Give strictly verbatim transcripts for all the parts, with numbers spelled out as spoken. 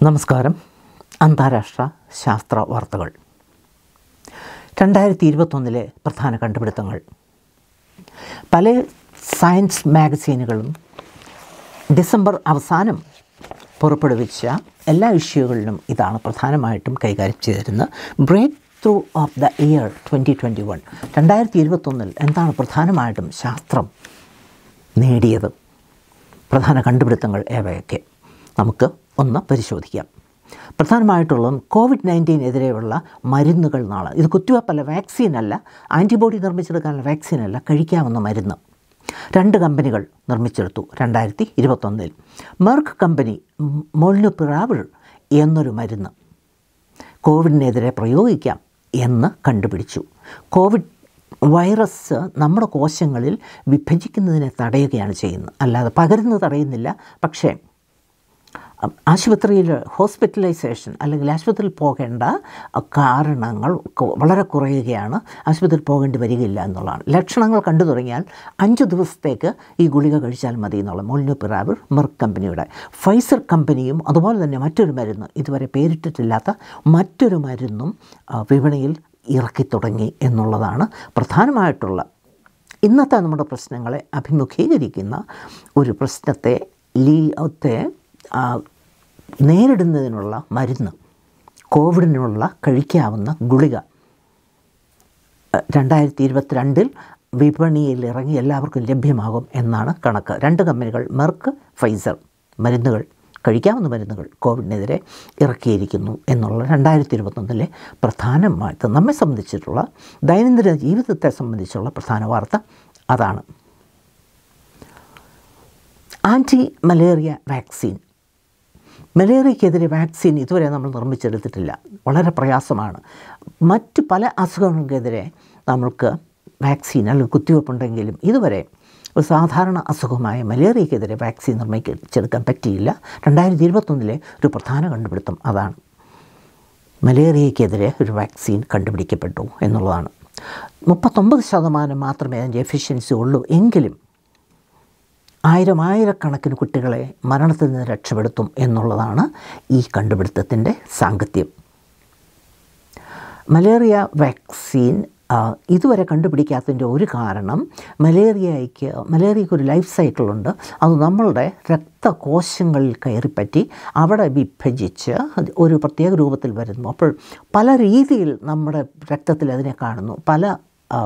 നമസ്കാരം. അന്താരാഷ്ട്ര ശാസ്ത്ര വാർത്തകൾ. രണ്ടായിരത്തി ഇരുപത്തൊന്നിലെ പ്രധാന കണ്ടുപിടുത്തങ്ങൾ. പല സയൻസ് മാഗസീനുകളും ഡിസംബർ അവസാനം പുറപ്പെടുവിച്ച എല്ലാ ഇഷ്യൂകളിലും ഇതാണ് പ്രധാനമായിട്ടും കൈകാര്യം ചെയ്തിരുന്നത്. Breakthrough of the year twenty twenty one രണ്ടായിരത്തി ഇരുപത്തൊന്നിൽ എന്താണ് പ്രധാനമായിട്ടും ശാസ്ത്രം നേടിയത്, പ്രധാന കണ്ടുപിടുത്തങ്ങൾ ഏവയൊക്കെ നമുക്ക് ഒന്ന് പരിശോധിക്കാം. പ്രധാനമായിട്ടുള്ളതും കോവിഡ് നയൻറ്റീനെതിരെയുള്ള മരുന്നുകൾ നാളെ. ഇത് കുത്തിവയ്പ്പല്ല, വാക്സിനല്ല, ആൻറ്റിബോഡി നിർമ്മിച്ചെടുക്കാനുള്ള വാക്സിനല്ല, കഴിക്കാവുന്ന മരുന്ന് രണ്ട് കമ്പനികൾ നിർമ്മിച്ചെടുത്തു രണ്ടായിരത്തി ഇരുപത്തൊന്നിൽ. മെർക്ക് കമ്പനി മോൾനുപിറാവിർ എന്നൊരു മരുന്ന് കോവിഡിനെതിരെ പ്രയോഗിക്കാം എന്ന് കണ്ടുപിടിച്ചു. കോവിഡ് വൈറസ് നമ്മുടെ കോശങ്ങളിൽ വിഭജിക്കുന്നതിനെ തടയുകയാണ് ചെയ്യുന്നത്, അല്ലാതെ പകരുന്നത് തടയുന്നില്ല. പക്ഷേ ആശുപത്രിയിൽ ഹോസ്പിറ്റലൈസേഷൻ അല്ലെങ്കിൽ ആശുപത്രിയിൽ പോകേണ്ട കാരണങ്ങൾ വളരെ കുറയുകയാണ്. ആശുപത്രിയിൽ പോകേണ്ടി വരികയില്ല എന്നുള്ളതാണ്. ലക്ഷണങ്ങൾ കണ്ടു തുടങ്ങിയാൽ അഞ്ച് ദിവസത്തേക്ക് ഈ ഗുളിക കഴിച്ചാൽ മതി എന്നുള്ള മോൾനുപിറാവിർ മെർക്ക് കമ്പനിയുടെ. ഫൈസർ കമ്പനിയും അതുപോലെ തന്നെ മറ്റൊരു മരുന്ന്, ഇതുവരെ പേരിട്ടിട്ടില്ലാത്ത മറ്റൊരു മരുന്നും വിപണിയിൽ ഇറക്കി തുടങ്ങി എന്നുള്ളതാണ് പ്രധാനമായിട്ടുള്ള ഇന്നത്തെ നമ്മുടെ പ്രശ്നങ്ങളെ അഭിമുഖീകരിക്കുന്ന ഒരു പ്രശ്നത്തെ ലീത്തെ നേരിടുന്നതിനുള്ള മരുന്ന്, കോവിഡിനുള്ള കഴിക്കാവുന്ന ഗുളിക രണ്ടായിരത്തി ഇരുപത്തിരണ്ടിൽ വിപണിയിൽ ഇറങ്ങി എല്ലാവർക്കും ലഭ്യമാകും എന്നാണ് കണക്ക്. രണ്ട് കമ്പനികൾ മെർക്ക്, ഫൈസർ മരുന്നുകൾ, കഴിക്കാവുന്ന മരുന്നുകൾ കോവിഡിനെതിരെ ഇറക്കിയിരിക്കുന്നു എന്നുള്ള രണ്ടായിരത്തി ഇരുപത്തൊന്നിലെ പ്രധാനമായിട്ട് നമ്മെ സംബന്ധിച്ചിട്ടുള്ള ദൈനംദിന ജീവിതത്തെ സംബന്ധിച്ചുള്ള പ്രധാന വാർത്ത അതാണ്. Anti malaria vaccine. മലേറിയക്കെതിരെ വാക്സിൻ ഇതുവരെ നമ്മൾ നിർമ്മിച്ചെടുത്തിട്ടില്ല, വളരെ പ്രയാസമാണ്. മറ്റ് പല അസുഖങ്ങൾക്കെതിരെ നമ്മൾക്ക് വാക്സിൻ അല്ലെങ്കിൽ കുത്തിവയ്പ്പുണ്ടെങ്കിലും ഇതുവരെ ഒരു സാധാരണ അസുഖമായ മലേറിയക്കെതിരെ വാക്സിൻ നിർമ്മിച്ചെടുക്കാൻ പറ്റിയില്ല. രണ്ടായിരത്തി ഇരുപത്തൊന്നിലെ ഒരു പ്രധാന കണ്ടുപിടുത്തം അതാണ്. മലേറിയക്കെതിരെ ഒരു വാക്സിൻ കണ്ടുപിടിക്കപ്പെട്ടു എന്നുള്ളതാണ്. മുപ്പത്തൊമ്പത് ശതമാനം മാത്രമേ അതിൻ്റെ എഫിഷ്യൻസി ഉള്ളൂ എങ്കിലും ആയിരം ആയിരക്കണക്കിന് കുട്ടികളെ മരണത്തിൽ നിന്ന് രക്ഷപ്പെടുത്തും എന്നുള്ളതാണ് ഈ കണ്ടുപിടുത്തത്തിൻ്റെ സാങ്കത്യം. മലേറിയ വാക്സിൻ ഇതുവരെ കണ്ടുപിടിക്കാത്തതിൻ്റെ ഒരു കാരണം മലേറിയയ്ക്ക് മലേറിയയ്ക്ക് ഒരു ലൈഫ് സൈക്കിളുണ്ട്. അത് നമ്മളുടെ രക്തകോശങ്ങളിൽ കയറിപ്പറ്റി അവിടെ വിഭജിച്ച് ഒരു പ്രത്യേക രൂപത്തിൽ വരുന്നു. അപ്പോൾ പല രീതിയിൽ നമ്മുടെ രക്തത്തിൽ അതിനെ കാണുന്നു, പല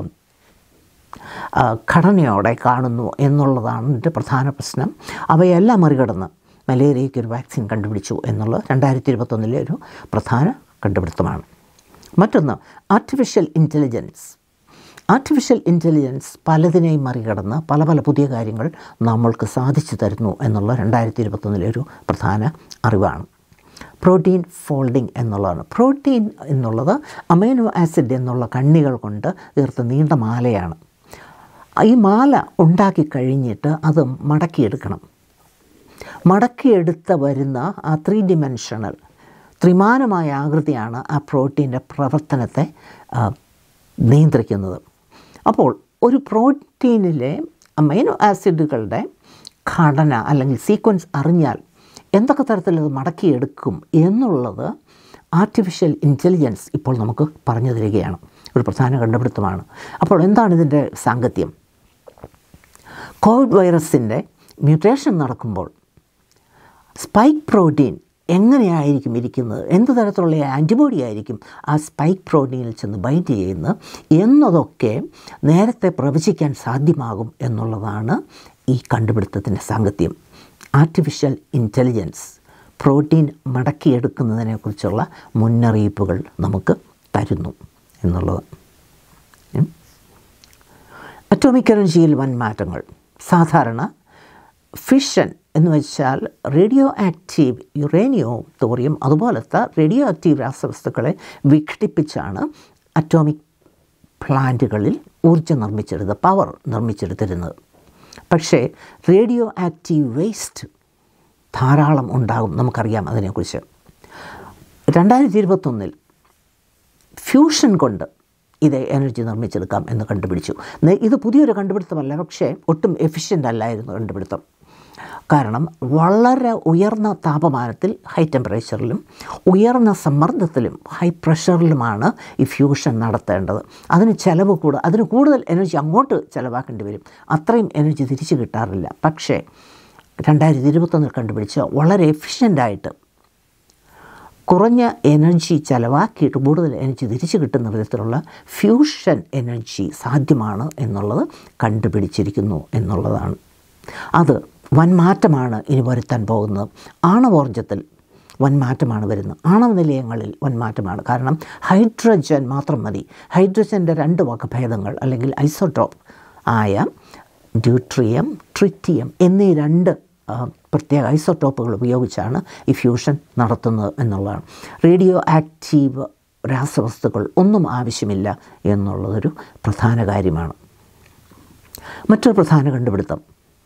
ഘടനയോടെ കാണുന്നു എന്നുള്ളതാണ് ഇതിൻ്റെ പ്രധാന പ്രശ്നം. അവയെല്ലാം മറികടന്ന് മലേറിയയ്ക്ക് ഒരു വാക്സിൻ കണ്ടുപിടിച്ചു എന്നുള്ളത് രണ്ടായിരത്തി ഇരുപത്തൊന്നിലെ ഒരു പ്രധാന കണ്ടുപിടുത്തമാണ്. മറ്റൊന്ന് ആർട്ടിഫിഷ്യൽ ഇൻ്റലിജൻസ്. ആർട്ടിഫിഷ്യൽ ഇൻ്റലിജൻസ് പലതിനെയും മറികടന്ന് പല പല പുതിയ കാര്യങ്ങൾ നമ്മൾക്ക് സാധിച്ചു തരുന്നു എന്നുള്ള രണ്ടായിരത്തി ഇരുപത്തൊന്നിലെ ഒരു പ്രധാന അറിവാണ്. പ്രോട്ടീൻ ഫോൾഡിംഗ് എന്നുള്ളതാണ്. പ്രോട്ടീൻ എന്നുള്ളത് അമൈനോ ആസിഡ് എന്നുള്ള കണ്ണികൾ കൊണ്ട് തീർത്ത നീണ്ട മാലയാണ്. ഈ മാല ഉണ്ടാക്കി കഴിഞ്ഞിട്ട് അത് മടക്കിയെടുക്കണം. മടക്കിയെടുത്ത് വരുന്ന ആ ത്രീ ഡിമെൻഷണൽ ത്രിമാനമായ ആകൃതിയാണ് ആ പ്രോട്ടീൻ്റെ പ്രവർത്തനത്തെ നിയന്ത്രിക്കുന്നത്. അപ്പോൾ ഒരു പ്രോട്ടീനിലെ അമൈനോ ആസിഡുകളുടെ ഘടന അല്ലെങ്കിൽ സീക്വൻസ് അറിഞ്ഞാൽ എന്തൊക്കെ തരത്തിലത് മടക്കിയെടുക്കും എന്നുള്ളത് ആർട്ടിഫിഷ്യൽ ഇൻ്റലിജൻസ് ഇപ്പോൾ നമുക്ക് പറഞ്ഞു തരികയാണ്. ഒരു പ്രധാന കണ്ടുപിടുത്തമാണ്. അപ്പോൾ എന്താണ് ഇതിൻ്റെ സാങ്കത്യം? കോവിഡ് വൈറസിൻ്റെ മ്യൂട്ടേഷൻ നടക്കുമ്പോൾ സ്പൈക്ക് പ്രോട്ടീൻ എങ്ങനെയായിരിക്കും ഇരിക്കുന്നത്, എന്ത് തരത്തിലുള്ള ആൻറ്റിബോഡി ആയിരിക്കും ആ സ്പൈക്ക് പ്രോട്ടീനിൽ ചെന്ന് ബൈൻഡ് ചെയ്യുന്നത് എന്നതൊക്കെ നേരത്തെ പ്രവചിക്കാൻ സാധ്യമാകും എന്നുള്ളതാണ് ഈ കണ്ടുപിടുത്തത്തിൻ്റെ സാങ്കത്യം. ആർട്ടിഫിഷ്യൽ ഇൻ്റലിജൻസ് പ്രോട്ടീൻ മടക്കിയെടുക്കുന്നതിനെക്കുറിച്ചുള്ള മുന്നറിയിപ്പുകൾ നമുക്ക് തരുന്നു എന്നുള്ളത്. അറ്റോമിക് എനർജിയിൽ വൻ മാറ്റങ്ങൾ. സാധാരണ ഫിഷൻ എന്ന് വെച്ചാൽ റേഡിയോ ആക്റ്റീവ് യുറേനിയം, തോറിയം അതുപോലത്തെ റേഡിയോ ആക്റ്റീവ് രാസവസ്തുക്കളെ വിഘടിപ്പിച്ചാണ് അറ്റോമിക് പ്ലാന്റുകളിൽ ഊർജ്ജം നിർമ്മിച്ചെടുത്ത് പവർ നിർമ്മിച്ചെടുത്തിരുന്നത്. പക്ഷേ റേഡിയോ ആക്റ്റീവ് വേസ്റ്റ് ധാരാളം ഉണ്ടാകും, നമുക്കറിയാം അതിനെക്കുറിച്ച്. രണ്ടായിരത്തി ഇരുപത്തൊന്നിൽ ഫ്യൂഷൻ കൊണ്ട് ഇത് എനർജി നിർമ്മിച്ചെടുക്കാം എന്ന് കണ്ടുപിടിച്ചു. ഇത് പുതിയൊരു കണ്ടുപിടുത്തമല്ല, പക്ഷേ ഒട്ടും എഫിഷ്യൻ്റ് അല്ലായിരുന്നു കണ്ടുപിടുത്തം. കാരണം വളരെ ഉയർന്ന താപമാനത്തിൽ ഹൈ ടെമ്പറേച്ചറിലും ഉയർന്ന സമ്മർദ്ദത്തിലും ഹൈ പ്രഷറിലുമാണ് ഈ ഫ്യൂഷൻ നടത്തേണ്ടത്. അതിന് ചിലവ് കൂടുക, അതിന് കൂടുതൽ എനർജി അങ്ങോട്ട് ചിലവാക്കേണ്ടി വരും. അത്രയും എനർജി തിരിച്ചു കിട്ടാറില്ല. പക്ഷേ രണ്ടായിരത്തി ഇരുപത്തൊന്നിൽ കണ്ടുപിടിച്ച വളരെ എഫിഷ്യൻ്റായിട്ട് കുറഞ്ഞ എനർജി ചിലവാക്കിയിട്ട് കൂടുതൽ എനർജി തിരിച്ചു കിട്ടുന്ന വിധത്തിലുള്ള ഫ്യൂഷൻ എനർജി സാധ്യമാണ് എന്നുള്ളത് കണ്ടുപിടിച്ചിരിക്കുന്നു എന്നുള്ളതാണ്. അത് വൻ മാറ്റമാണ് ഇനി വരുത്താൻ പോകുന്നത്. ആണവോർജ്ജത്തിൽ വൻ മാറ്റമാണ് വരുന്നത്. ആണവ നിലയങ്ങളിൽ വൻ മാറ്റമാണ്. കാരണം ഹൈഡ്രജൻ മാത്രം മതി. ഹൈഡ്രജൻ്റെ രണ്ട് വകഭേദങ്ങൾ അല്ലെങ്കിൽ ഐസോട്ടോപ്പ് ആയ ഡ്യൂട്രിയം, ട്രിറ്റിയം എന്നീ രണ്ട് പ്രത്യേക ഐസോട്ടോപ്പുകൾ ഉപയോഗിച്ചാണ് ഈ ഫ്യൂഷൻ നടത്തുന്നത് എന്നുള്ളതാണ്. റേഡിയോ ആക്റ്റീവ് രാസവസ്തുക്കൾ ഒന്നും ആവശ്യമില്ല എന്നുള്ളതൊരു പ്രധാന കാര്യമാണ്. മറ്റൊരു പ്രധാന കണ്ടുപിടുത്തം,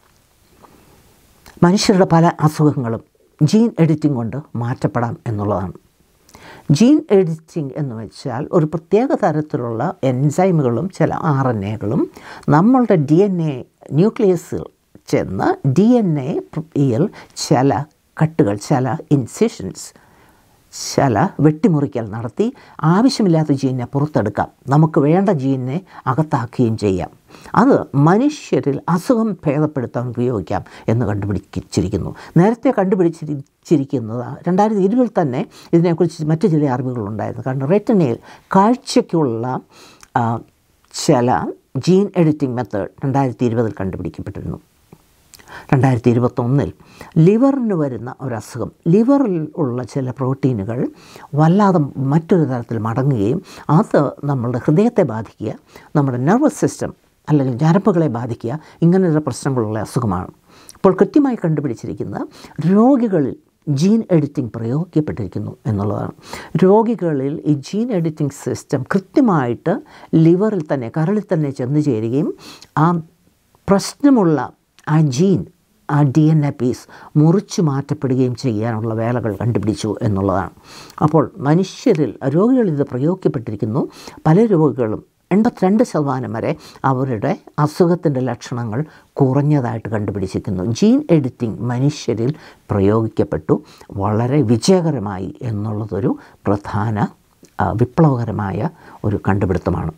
മനുഷ്യരുടെ പല അസുഖങ്ങളും ജീൻ എഡിറ്റിംഗ് കൊണ്ട് മാറ്റപ്പെടാം എന്നുള്ളതാണ്. ജീൻ എഡിറ്റിംഗ് എന്ന് വെച്ചാൽ ഒരു പ്രത്യേക തരത്തിലുള്ള എൻസൈമുകളും ചില ആർ എൻ എകളും നമ്മളുടെ ഡി എൻ എ ന്യൂക്ലിയസിൽ ചെന്ന് ഡി എൻ എയിൽ ചില കട്ടുകൾ, ചില ഇൻസിഷൻസ്, ചില വെട്ടിമുറിക്കൽ നടത്തി ആവശ്യമില്ലാത്ത ജീനിനെ പുറത്തെടുക്കാം, നമുക്ക് വേണ്ട ജീനിനെ അകത്താക്കുകയും ചെയ്യാം. അത് മനുഷ്യരിൽ അസുഖം ഭേദപ്പെടുത്താൻ ഉപയോഗിക്കാം എന്ന് കണ്ടുപിടിച്ചിരിക്കുന്നു. നേരത്തെ കണ്ടുപിടിച്ചിരിക്കുന്നത് രണ്ടായിരത്തി ഇരുപതിൽ തന്നെ ഇതിനെക്കുറിച്ച് മറ്റു ചില അറിവുകളുണ്ടായിരുന്നു. കാരണം റെറ്റിനയിൽ കാഴ്ചയ്ക്കുള്ള ചില ജീൻ എഡിറ്റിംഗ് മെത്തേഡ് രണ്ടായിരത്തി ഇരുപതിൽ കണ്ടുപിടിക്കപ്പെട്ടിരുന്നു. രണ്ടായിരത്തി ഇരുപത്തൊന്നിൽ ലിവറിന് വരുന്ന ഒരസുഖം, ലിവറിൽ ഉള്ള ചില പ്രോട്ടീനുകൾ വല്ലാതെ മറ്റൊരു തരത്തിൽ മടങ്ങുകയും അത് നമ്മളുടെ ഹൃദയത്തെ ബാധിക്കുക, നമ്മുടെ നെർവസ് സിസ്റ്റം അല്ലെങ്കിൽ ഞരമ്പുകളെ ബാധിക്കുക, ഇങ്ങനെയുള്ള പ്രശ്നങ്ങളുള്ള അസുഖമാണ്. ഇപ്പോൾ കൃത്യമായി കണ്ടുപിടിച്ചിരിക്കുന്നത് രോഗികളിൽ ജീൻ എഡിറ്റിംഗ് പ്രയോഗിക്കപ്പെട്ടിരിക്കുന്നു എന്നുള്ളതാണ്. രോഗികളിൽ ഈ ജീൻ എഡിറ്റിംഗ് സിസ്റ്റം കൃത്യമായിട്ട് ലിവറിൽ തന്നെ, കരളിൽ തന്നെ ചെന്ന് ചേരുകയും ആ പ്രശ്നമുള്ള ആ ജീൻ, ആ ഡി എൻ എ പീസ് മുറിച്ചു മാറ്റപ്പെടുകയും ചെയ്യാനുള്ള വേലകൾ കണ്ടുപിടിച്ചു എന്നുള്ളതാണ്. അപ്പോൾ മനുഷ്യരിൽ, രോഗികളിൽ ഇത് പ്രയോഗിക്കപ്പെട്ടിരിക്കുന്നു. പല രോഗികളും എൺപത്തിരണ്ട് ശതമാനം വരെ അവരുടെ അസുഖത്തിൻ്റെ ലക്ഷണങ്ങൾ കുറഞ്ഞതായിട്ട് കണ്ടുപിടിച്ചിരിക്കുന്നു. ജീൻ എഡിറ്റിംഗ് മനുഷ്യരിൽ പ്രയോഗിക്കപ്പെട്ടു, വളരെ വിജയകരമായി എന്നുള്ളതൊരു പ്രധാന വിപ്ലവകരമായ ഒരു കണ്ടുപിടുത്തമാണ്.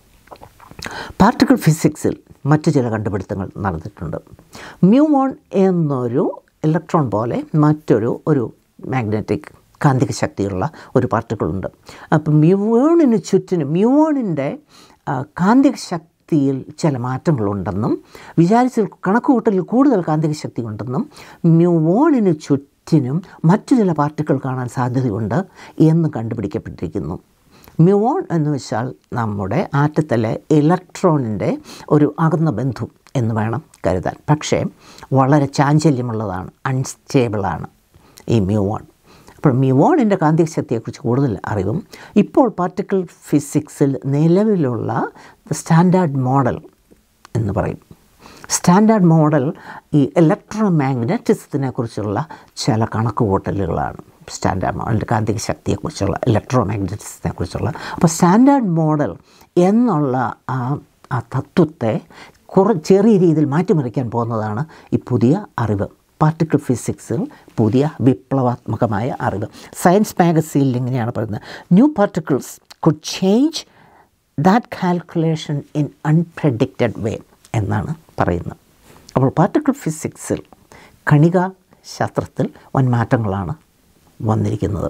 പാർട്ടിക്കിൾ ഫിസിക്സിൽ മറ്റു ചില കണ്ടുപിടുത്തങ്ങൾ നടന്നിട്ടുണ്ട്. മ്യൂവോൺ എന്നൊരു ഇലക്ട്രോൺ പോലെ മറ്റൊരു ഒരു മാഗ്നറ്റിക് കാന്തിക ശക്തിയുള്ള ഒരു പാർട്ടിക്കിളുണ്ട്. അപ്പം മ്യൂവോണിന് ചുറ്റിനും മ്യൂവോണിൻ്റെ കാന്തിക ശക്തിയിൽ ചില മാറ്റങ്ങളുണ്ടെന്നും വിചാരിച്ച കണക്കുകൂട്ടലിൽ കൂടുതൽ കാന്തിക ശക്തി ഉണ്ടെന്നും മ്യൂവോണിന് ചുറ്റിനും മറ്റു ചില പാർട്ടിക്കിൾ കാണാൻ സാധ്യതയുണ്ട് എന്ന് കണ്ടുപിടിക്കപ്പെട്ടിരിക്കുന്നു. മ്യൂവോൺ എന്ന് വെച്ചാൽ നമ്മുടെ ആറ്റത്തിലെ ഇലക്ട്രോണിൻ്റെ ഒരു അകന്ന ബന്ധു എന്ന് വേണം കരുതാൻ. പക്ഷേ വളരെ ചാഞ്ചല്യമുള്ളതാണ്, അൺസ്റ്റേബിളാണ് ഈ മ്യൂവോൺ. അപ്പോൾ മ്യൂവോണിൻ്റെ കാന്തിക ശക്തിയെക്കുറിച്ച് കൂടുതൽ അറിവും ഇപ്പോൾ പാർട്ടിക്കിൾ ഫിസിക്സിൽ നിലവിലുള്ള സ്റ്റാൻഡേർഡ് മോഡൽ എന്ന് പറയും. സ്റ്റാൻഡേർഡ് മോഡൽ ഈ ഇലക്ട്രോ മാഗ്നറ്റിസത്തിനെ കുറിച്ചുള്ള ചില കണക്കുകൂട്ടലുകളാണ്. സ്റ്റാൻഡേർഡ് മോഡലിൻ്റെ കാന്തിക ശക്തിയെക്കുറിച്ചുള്ള, ഇലക്ട്രോ മാഗ്നറ്റിസത്തിനെ കുറിച്ചുള്ള. അപ്പോൾ സ്റ്റാൻഡേർഡ് മോഡൽ എന്നുള്ള ആ ആ തത്വത്തെ കുറ ചെറിയ രീതിയിൽ മാറ്റിമറിക്കാൻ പോകുന്നതാണ് ഈ പുതിയ അറിവ്. പാർട്ടിക്കിൾ ഫിസിക്സിൽ പുതിയ വിപ്ലവാത്മകമായ അറിവ്. സയൻസ് മാഗസീനിൽ ഇങ്ങനെയാണ് പറയുന്നത്, new particles could change that calculation in unpredicted way എന്നാണ് പറയുന്നത്. അപ്പോൾ പാർട്ടിക്കിൾ ഫിസിക്സിൽ, കണിക ശാസ്ത്രത്തിൽ വൻ മാറ്റങ്ങളാണ് വന്നിരിക്കുന്നത്.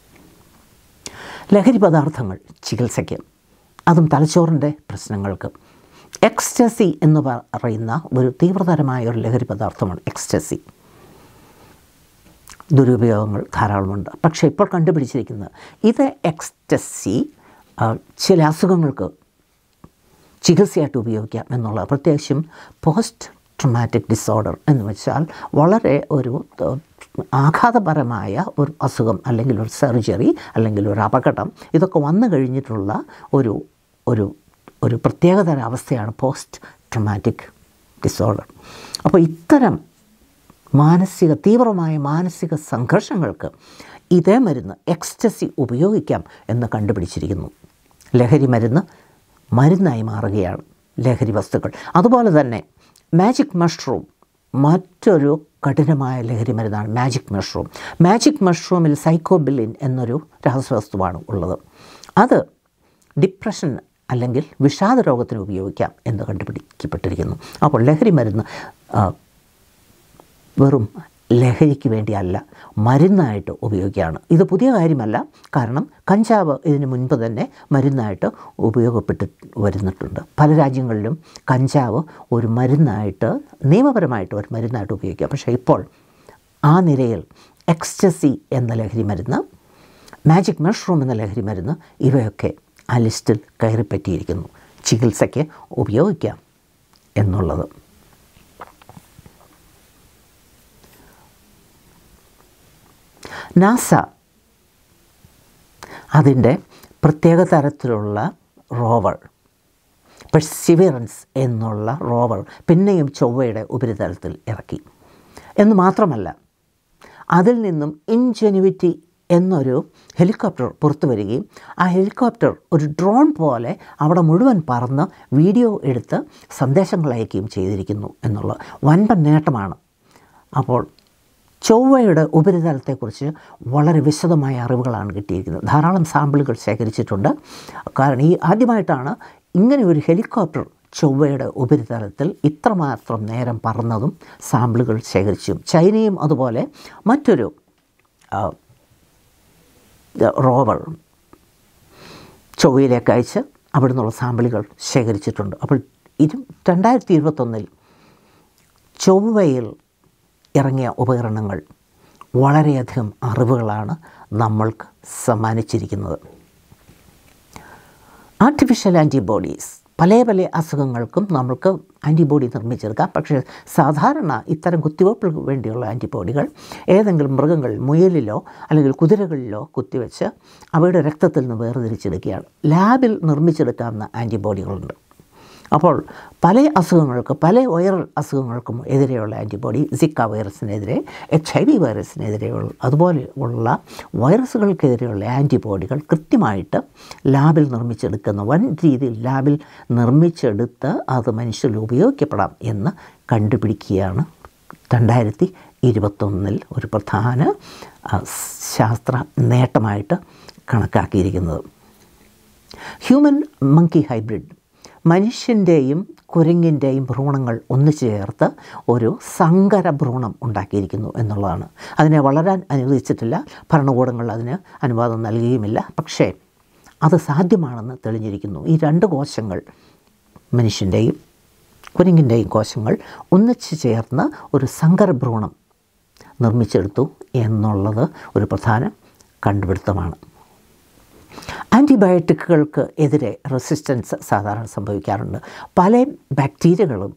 ലഹരി പദാർത്ഥങ്ങൾ ചികിത്സയ്ക്ക്, അതും തലച്ചോറിൻ്റെ പ്രശ്നങ്ങൾക്ക്. എക്സ്റ്റസി എന്ന് പറയുന്ന ഒരു തീവ്രതരമായ ഒരു ലഹരി പദാർത്ഥമാണ് എക്സ്റ്റസി. ദുരുപയോഗങ്ങൾ ധാരാളമുണ്ട്. പക്ഷേ ഇപ്പോൾ കണ്ടുപിടിച്ചിരിക്കുന്നത് ഇത് എക്സ്റ്റസി ചില അസുഖങ്ങൾക്ക് ചികിത്സയായിട്ട് ഉപയോഗിക്കാം എന്നുള്ള, പ്രത്യേകിച്ചും പോസ്റ്റ് ട്രോമാറ്റിക് ഡിസോർഡർ എന്ന് വെച്ചാൽ വളരെ ഒരു ആഘാതപരമായ ഒരു അസുഖം അല്ലെങ്കിൽ ഒരു സർജറി അല്ലെങ്കിൽ ഒരു അപകടം, ഇതൊക്കെ വന്നു കഴിഞ്ഞിട്ടുള്ള ഒരു ഒരു ഒരു പ്രത്യേകതര അവസ്ഥയാണ് പോസ്റ്റ് ട്രോമാറ്റിക് ഡിസോർഡർ. അപ്പോൾ ഇത്തരം മാനസിക തീവ്രമായ മാനസിക സംഘർഷങ്ങൾക്ക് ഇതേ മരുന്ന് എക്സ്റ്റസി ഉപയോഗിക്കാം എന്ന് കണ്ടുപിടിച്ചിരിക്കുന്നു. ലഹരി മരുന്ന് മരുന്നായി മാറുകയാണ് ലഹരി വസ്തുക്കൾ. അതുപോലെ തന്നെ മാജിക് മഷ്റൂം മറ്റൊരു കഠിനമായ ലഹരി മരുന്നാണ് മാജിക് മഷ്റൂം. മാജിക് മഷ്റൂമിൽ സൈക്കോബിലിൻ എന്നൊരു രാസവസ്തുവാണ് ഉള്ളത്. അത് ഡിപ്രഷൻ അല്ലെങ്കിൽ വിഷാദ രോഗത്തിന് ഉപയോഗിക്കാം എന്ന് കണ്ടുപിടിക്കപ്പെട്ടിരിക്കുന്നു. അപ്പോൾ ലഹരി മരുന്ന് വെറും ലഹരിക്ക് വേണ്ടിയല്ല, മരുന്നായിട്ട് ഉപയോഗിക്കുകയാണ്. ഇത് പുതിയ കാര്യമല്ല, കാരണം കഞ്ചാവ് ഇതിന് മുൻപ് തന്നെ മരുന്നായിട്ട് ഉപയോഗപ്പെട്ട് വരുന്നിട്ടുണ്ട്. പല രാജ്യങ്ങളിലും കഞ്ചാവ് ഒരു മരുന്നായിട്ട്, നിയമപരമായിട്ട് ഒരു മരുന്നായിട്ട് ഉപയോഗിക്കുക. പക്ഷേ ഇപ്പോൾ ആ നിരയിൽ എക്സ്റ്റസി എന്ന ലഹരി മരുന്ന്, മാജിക് മഷ്റൂം എന്ന ലഹരി മരുന്ന്, ഇവയൊക്കെ ആ ലിസ്റ്റിൽ കയറിപ്പറ്റിയിരിക്കുന്നു. ചികിത്സയ്ക്ക് ഉപയോഗിക്കാം എന്നുള്ളത്. നാസ അതിൻ്റെ പ്രത്യേക തരത്തിലുള്ള റോവർ, പെർസിവിയറൻസ് എന്നുള്ള റോവർ പിന്നെയും ചൊവ്വയുടെ ഉപരിതലത്തിൽ ഇറക്കി എന്ന് മാത്രമല്ല, അതിൽ നിന്നും ഇൻജെന്യുവിറ്റി എന്നൊരു ഹെലികോപ്റ്റർ പുറത്തു വരികയും ആ ഹെലികോപ്റ്റർ ഒരു ഡ്രോൺ പോലെ അവിടെ മുഴുവൻ പറന്ന് വീഡിയോ എടുത്ത് സന്ദേശങ്ങൾ അയക്കുകയും ചെയ്തിരിക്കുന്നു എന്നുള്ള വൻപൻ നേട്ടമാണ്. അപ്പോൾ ചൊവ്വയുടെ ഉപരിതലത്തെക്കുറിച്ച് വളരെ വിശദമായ അറിവുകളാണ് കിട്ടിയിരിക്കുന്നത്. ധാരാളം സാമ്പിളുകൾ ശേഖരിച്ചിട്ടുണ്ട്. കാരണം ഈ ആദ്യമായിട്ടാണ് ഇങ്ങനെ ഒരു ഹെലികോപ്റ്റർ ചൊവ്വയുടെ ഉപരിതലത്തിൽ ഇത്രമാത്രം നേരം പറന്നതും സാമ്പിളുകൾ ശേഖരിച്ചും. ചൈനയും അതുപോലെ മറ്റൊരു റോവർ ചൊവ്വയിലേക്ക് അയച്ച് അവിടെ നിന്നുള്ള സാമ്പിളുകൾ ശേഖരിച്ചിട്ടുണ്ട്. അപ്പോൾ ഇരു രണ്ടായിരത്തി ഇരുപത്തൊന്നിൽ ചൊവ്വയിൽ ഇറങ്ങിയ ഉപകരണങ്ങൾ വളരെയധികം അറിവുകളാണ് നമ്മൾക്ക് സമ്മാനിച്ചിരിക്കുന്നത്. ആർട്ടിഫിഷ്യൽ ആൻറ്റിബോഡീസ്, പല പല അസുഖങ്ങൾക്കും നമ്മൾക്ക് ആൻറ്റിബോഡി നിർമ്മിച്ചെടുക്കാം. പക്ഷേ സാധാരണ ഇത്തരം കുത്തിവയ്പ്പുകൾക്ക് വേണ്ടിയുള്ള ആൻറ്റിബോഡികൾ ഏതെങ്കിലും മൃഗങ്ങളിൽ, മുയലിലോ അല്ലെങ്കിൽ കുതിരകളിലോ കുത്തിവെച്ച് അവയുടെ രക്തത്തിൽ നിന്ന് വേർതിരിച്ചെടുക്കുകയാണ്. ലാബിൽ നിർമ്മിച്ചെടുക്കാവുന്ന ആൻറ്റിബോഡികളുണ്ട്. അപ്പോൾ പല അസുഖങ്ങൾക്ക്, പല വൈറൽ അസുഖങ്ങൾക്കും എതിരെയുള്ള ആൻറ്റിബോഡി, സിക്ക വൈറസിനെതിരെ, എച്ച് ഐ വി വൈറസിനെതിരെയുള്ള, അതുപോലെ ഉള്ള വൈറസുകൾക്കെതിരെയുള്ള ആൻറ്റിബോഡികൾ കൃത്യമായിട്ട് ലാബിൽ നിർമ്മിച്ചെടുക്കുന്ന, വൻ രീതിയിൽ ലാബിൽ നിർമ്മിച്ചെടുത്ത് അത് മനുഷ്യരിൽ ഉപയോഗിക്കപ്പെടാം എന്ന് കണ്ടുപിടിക്കുകയാണ് രണ്ടായിരത്തി ഇരുപത്തൊന്നിൽ ഒരു പ്രധാന ശാസ്ത്ര നേട്ടമായിട്ട് കണക്കാക്കിയിരിക്കുന്നത്. ഹ്യൂമൻ മങ്കി ഹൈബ്രിഡ്, മനുഷ്യൻ്റെയും കുരങ്ങിൻ്റെയും ഭ്രൂണങ്ങൾ ഒന്നിച്ചു ചേർത്ത് ഒരു സങ്കര ഭ്രൂണം ഉണ്ടാക്കിയിരിക്കുന്നു എന്നുള്ളതാണ്. അതിനെ വളരാൻ അനുവദിച്ചിട്ടില്ല, ഭരണകൂടങ്ങൾ അതിന് അനുവാദം നൽകുകയുമില്ല. പക്ഷേ അത് സാധ്യമാണെന്ന് തെളിഞ്ഞിരിക്കുന്നു. ഈ രണ്ട് കോശങ്ങൾ, മനുഷ്യൻ്റെയും കുരങ്ങിൻ്റെയും കോശങ്ങൾ ഒന്നിച്ചു ചേർന്ന് ഒരു സങ്കര ഭ്രൂണം നിർമ്മിച്ചെടുത്തു എന്നുള്ളത് ഒരു പ്രധാന കണ്ടുപിടുത്തമാണ്. ആൻറ്റിബയോട്ടിക്കുകൾക്ക് എതിരെ റെസിസ്റ്റൻസ് സാധാരണ സംഭവിക്കാറുണ്ട്. പല ബാക്ടീരിയകളും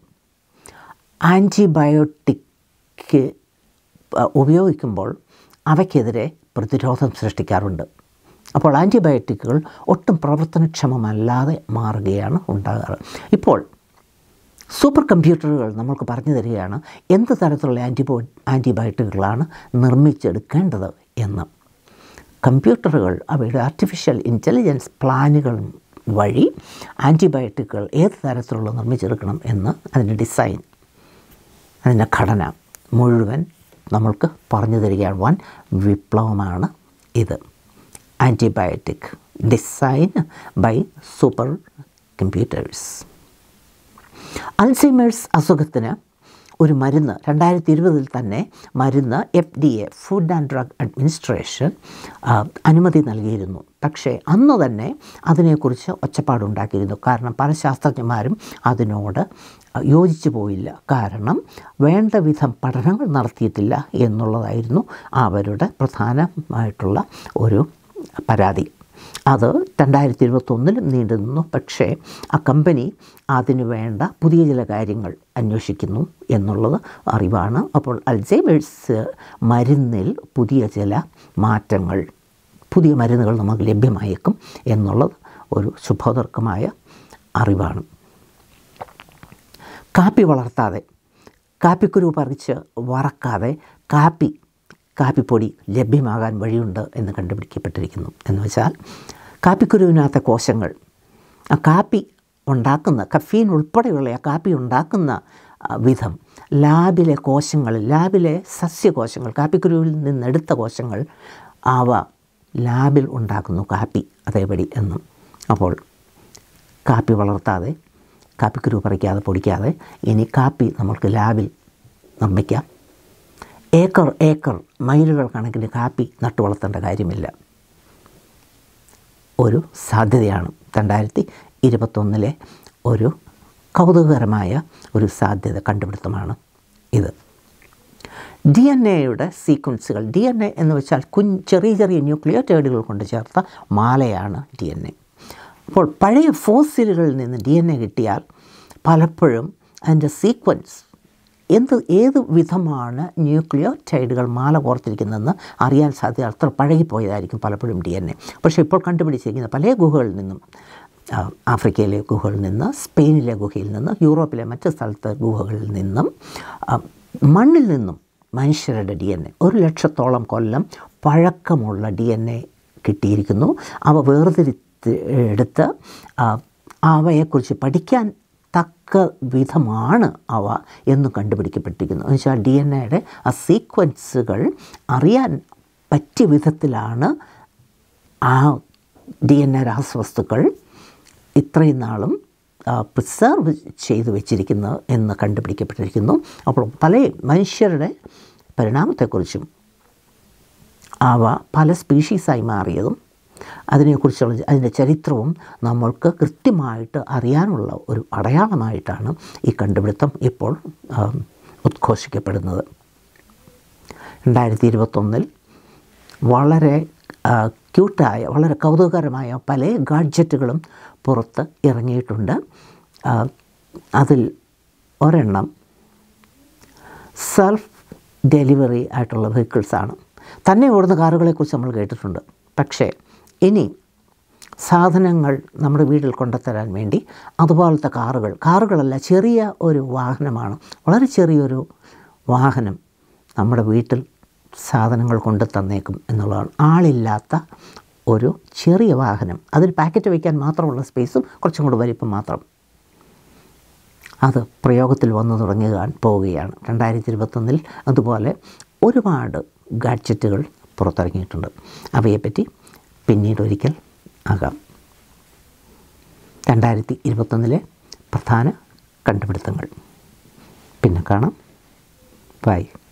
ആൻറ്റിബയോട്ടിക് ഉപയോഗിക്കുമ്പോൾ അവയ്ക്കെതിരെ പ്രതിരോധം സൃഷ്ടിക്കാറുണ്ട്. അപ്പോൾ ആൻറ്റിബയോട്ടിക്കുകൾ ഒട്ടും പ്രവർത്തനക്ഷമമല്ലാതെ മാറുകയാണ് ഉണ്ടാകാറ്. ഇപ്പോൾ സൂപ്പർ കമ്പ്യൂട്ടറുകൾ നമ്മൾക്ക് പറഞ്ഞു തരികയാണ് എന്ത് തരത്തിലുള്ള ആൻറ്റിബോ ആൻറ്റിബയോട്ടിക്കുകളാണ് നിർമ്മിച്ചെടുക്കേണ്ടത് എന്ന്. കമ്പ്യൂട്ടറുകൾ അവയുടെ ആർട്ടിഫിഷ്യൽ ഇൻ്റലിജൻസ് പ്ലാനുകൾ വഴി ആൻറ്റിബയോട്ടിക്കുകൾ ഏത് തരത്തിലുള്ള നിർമ്മിച്ചെടുക്കണം എന്ന് അതിൻ്റെ ഡിസൈൻ, അതിൻ്റെ ഘടന മുഴുവൻ നമ്മൾക്ക് പറഞ്ഞു തരികയാണ്. വൻ വിപ്ലവമാണ് ഇത്. Antibiotic design by supercomputers. Alzheimer's അസുഖത്തിന് ഒരു മരുന്ന് രണ്ടായിരത്തി ഇരുപതിൽ തന്നെ മരുന്ന് F D A food and drug administration അനുമതി നൽകിയിരുന്നു. പക്ഷേ അന്ന് തന്നെ അതിനെക്കുറിച്ച് ഒച്ചപ്പാടുണ്ടാക്കിയിരുന്നു. കാരണം പല ശാസ്ത്രജ്ഞന്മാരും അതിനോട് യോജിച്ചു പോയില്ല. കാരണം വേണ്ട വിധം പഠനങ്ങൾ നടത്തിയിട്ടില്ല എന്നുള്ളതായിരുന്നു അവരുടെ പ്രധാനമായിട്ടുള്ള ഒരു പരാതി. അത് രണ്ടായിരത്തി ഇരുപത്തൊന്നിലും നീണ്ടു നിന്നു. പക്ഷേ ആ കമ്പനി അതിനു വേണ്ട പുതിയ ചില കാര്യങ്ങൾ അന്വേഷിക്കുന്നു എന്നുള്ളത് അറിവാണ്. അപ്പോൾ അൾസൈമേഴ്സ് മരുന്നിൽ പുതിയ ചില മാറ്റങ്ങൾ, പുതിയ മരുന്നുകൾ നമുക്ക് ലഭ്യമായേക്കും എന്നുള്ളത് ഒരു ശുഭോദർക്കമായ അറിവാണ്. കാപ്പി വളർത്താതെ, കാപ്പിക്കുരു പറിച്ച് വറക്കാതെ കാപ്പി കാപ്പിപ്പൊടി ലഭ്യമാകാൻ വഴിയുണ്ട് എന്ന് കണ്ടുപിടിക്കപ്പെട്ടിരിക്കുന്നു. എന്ന് വെച്ചാൽ കാപ്പിക്കുരുവിനകത്തെ കോശങ്ങൾ ആ കാപ്പി ഉണ്ടാക്കുന്ന, കഫീൻ ഉൾപ്പെടെയുള്ള ആ കാപ്പി ഉണ്ടാക്കുന്ന വിധം ലാബിലെ കോശങ്ങൾ, ലാബിലെ സസ്യകോശങ്ങൾ, കാപ്പിക്കുരുവിൽ നിന്നെടുത്ത കോശങ്ങൾ, അവ ലാബിൽ ഉണ്ടാക്കുന്നു കാപ്പി അതേപടി എന്നും. അപ്പോൾ കാപ്പി വളർത്താതെ, കാപ്പിക്കുരു പറിക്കാതെ പൊടിക്കാതെ ഇനി കാപ്പി നമ്മൾക്ക് ലാബിൽ നിർമ്മിക്കാം. ഏക്കർ ഏക്കർ മൈലുകൾ കണക്കിന് കാപ്പി നട്ടു വളർത്തേണ്ട കാര്യമില്ല. ഒരു സാധ്യതയാണ്, രണ്ടായിരത്തി ഇരുപത്തൊന്നിലെ ഒരു കൗതുകകരമായ ഒരു സാധ്യത കണ്ടുപിടുത്തമാണ് ഇത്. ഡി എൻ എയുടെ സീക്വൻസുകൾ, ഡി എൻ എ എന്ന് വെച്ചാൽ കുഞ്ഞ് ചെറിയ ചെറിയ ന്യൂക്ലിയോടൈഡുകൾ കൊണ്ട് ചേർത്ത മാലയാണ് ഡി എൻ എ. അപ്പോൾ പഴയ ഫോസിലുകളിൽ നിന്ന് ഡി എൻ എ കിട്ടിയാൽ പലപ്പോഴും അതിൻ്റെ സീക്വൻസ് എന്ത് ഏത് വിധമാണ് ന്യൂക്ലിയോടൈഡുകൾ മാല കോർത്തിരിക്കുന്നതെന്ന് അറിയാൻ സാധ്യത അത്ര പഴകിപ്പോയതായിരിക്കും പലപ്പോഴും ഡി എൻ എ. പക്ഷേ ഇപ്പോൾ കണ്ടുപിടിച്ചിരിക്കുന്ന പല ഗുഹകളിൽ നിന്നും, ആഫ്രിക്കയിലെ ഗുഹകളിൽ നിന്ന്, സ്പെയിനിലെ ഗുഹയിൽ നിന്ന്, യൂറോപ്പിലെ മറ്റ് സ്ഥലത്തെ ഗുഹകളിൽ നിന്നും, മണ്ണിൽ നിന്നും മനുഷ്യരുടെ ഡി എൻ എ ഒരു ലക്ഷത്തോളം കൊല്ലം പഴക്കമുള്ള ഡി എൻ എ കിട്ടിയിരിക്കുന്നു. അവ വേർതിരിച്ച് എടുത്ത് അവയെക്കുറിച്ച് പഠിക്കാൻ തക്ക വിധമാണ് അവ എന്ന് കണ്ടുപിടിക്കപ്പെട്ടിരിക്കുന്നു. എന്ന് വെച്ചാൽ ഡി എൻ എയുടെ ആ സീക്വൻസുകൾ അറിയാൻ പറ്റിയ വിധത്തിലാണ് ആ ഡി എൻ എ രാസവസ്തുക്കൾ ഇത്രയും നാളും പ്രിസർവ് ചെയ്ത് വെച്ചിരിക്കുന്നത് എന്ന് കണ്ടുപിടിക്കപ്പെട്ടിരിക്കുന്നു. അപ്പോൾ പല മനുഷ്യരുടെ പരിണാമത്തെക്കുറിച്ചും അവ പല സ്പീഷീസായി മാറിയതും അതിനെക്കുറിച്ചുള്ള അതിൻ്റെ ചരിത്രവും നമ്മൾക്ക് കൃത്യമായിട്ട് അറിയാനുള്ള ഒരു അടയാളമായിട്ടാണ് ഈ കണ്ടുപിടുത്തം ഇപ്പോൾ ഉദ്ഘോഷിക്കപ്പെടുന്നത്. രണ്ടായിരത്തി ഇരുപത്തൊന്നിൽ വളരെ ക്യൂട്ടായ, വളരെ കൗതുകകരമായ പല ഗാഡ്ജറ്റുകളും പുറത്ത് ഇറങ്ങിയിട്ടുണ്ട്. അതിൽ ഒരെണ്ണം സെൽഫ് ഡെലിവറി ആയിട്ടുള്ള വെഹിക്കിൾസാണ്. തന്നെ ഓടുന്ന കാറുകളെക്കുറിച്ച് നമ്മൾ കേട്ടിട്ടുണ്ട്. പക്ഷേ ഇനി സാധനങ്ങൾ നമ്മുടെ വീട്ടിൽ കൊണ്ടുത്തരാൻ വേണ്ടി അതുപോലത്തെ കാറുകൾ, കാറുകളല്ല ചെറിയ ഒരു വാഹനമാണ്, വളരെ ചെറിയൊരു വാഹനം നമ്മുടെ വീട്ടിൽ സാധനങ്ങൾ കൊണ്ടു തന്നേക്കും എന്നുള്ളതാണ്. ആളില്ലാത്ത ഒരു ചെറിയ വാഹനം, അതിൽ പാക്കറ്റ് വയ്ക്കാൻ മാത്രമുള്ള സ്പേസും കുറച്ചും കൂടി വലിപ്പം മാത്രം. അത് പ്രയോഗത്തിൽ വന്നു തുടങ്ങുകയാണ് പോവുകയാണ്. രണ്ടായിരത്തി ഇരുപത്തൊന്നിൽ അതുപോലെ ഒരുപാട് ഗാഡ്ജറ്റുകൾ പുറത്തിറങ്ങിയിട്ടുണ്ട്. അവയെപ്പറ്റി പിന്നീട് ഒരിക്കൽ ആകാം. രണ്ടായിരത്തി ഇരുപത്തൊന്നിലെ പ്രധാന കണ്ടുപിടുത്തങ്ങൾ പിന്നെ കാണാം. ബൈ.